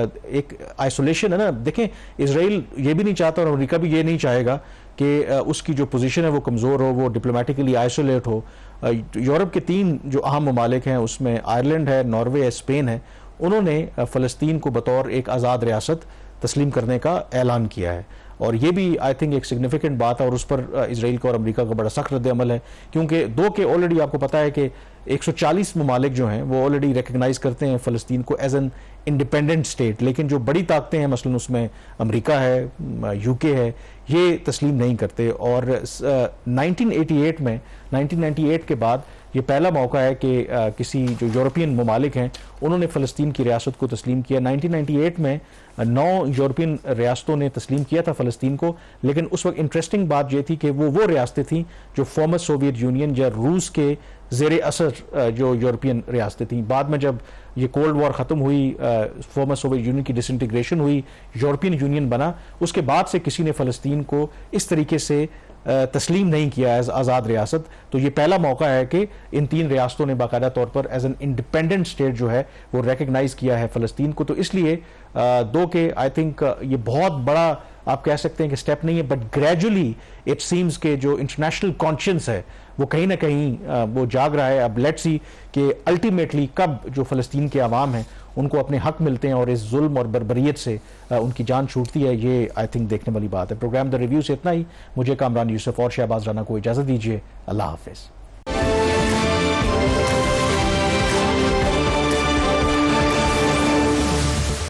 एक आइसोलेशन है ना, देखें इजराइल ये भी नहीं चाहता और अमेरिका भी ये नहीं चाहेगा कि उसकी जो पोजीशन है वो कमज़ोर हो, वो डिप्लोमेटिकली आइसोलेट हो। यूरोप के तीन जो अहम ममालिक हैं उसमें आयरलैंड है, नॉर्वे है, स्पेन है, उन्होंने फ़लस्तीन को बतौर एक आज़ाद रियासत तस्लीम करने का ऐलान किया है। और ये भी आई थिंक एक सिग्निफिकेंट बात है और उस पर इसराइल का और अमेरिका का बड़ा सख्त रद्द अमल है, क्योंकि दो के ऑलरेडी आपको पता है कि एक सौ चालीस ममालिक जो हैं वो ऑलरेडी रिकग्नाइज करते हैं फ़लस्तीन को एज एन इंडिपेंडेंट स्टेट, लेकिन जो बड़ी ताकतें हैं मसलन उसमें अमेरिका है, यूके है, ये तस्लीम नहीं करते। और नाइनटीन एटी एट में नाइनटीन नाइंटी एट के बाद ये पहला मौका है कि किसी जो यूरोपियन ममालिक हैं उन्होंने फ़लस्तीन की रियासत को तस्लीम किया। नाइनटीन नाइंटी एट में नौ यूरोपियन रियासतों ने तस्लीम किया था फ़लस्तीन को, लेकिन उस वक्त इंटरेस्टिंग बात ये थी कि वो वो रियासतें थीं जो फॉर्मर सोवियत यूनियन या रूस के ज़ेर असर जो यूरोपियन रियासतें थीं। बाद में जब ये कोल्ड वॉर ख़त्म हुई, फॉर्मर सोवियत यूनियन की डिसइंटीग्रेशन हुई, यूरोपियन यूनियन बना, उसके बाद से किसी ने फ़लस्तीन को इस तरीके से तस्लीम नहीं किया एज आज़ाद रियासत। तो ये पहला मौका है कि इन तीन रियासतों ने बाकायदा तौर पर एज एन इंडिपेंडेंट स्टेट जो है वो रिकग्नाइज किया है फ़लस्तीन को। तो इसलिए दो के आई थिंक ये बहुत बड़ा आप कह सकते हैं कि स्टेप नहीं है, बट ग्रेजुअली इट सीम्स के जो इंटरनेशनल कॉन्शियंस है वो कहीं ना कहीं वो जाग रहा है। अब लेट्स सी कि अल्टीमेटली कब जो फ़लस्तीन के अवाम हैं उनको अपने हक मिलते हैं और इस जुल्म और बर्बरियत से उनकी जान छूटती है, ये आई थिंक देखने वाली बात है। प्रोग्राम द रिव्यू से इतना ही। मुझे कामरान यूसुफ और शहबाज राना को इजाज़त दीजिए। अल्लाह हाफिज़।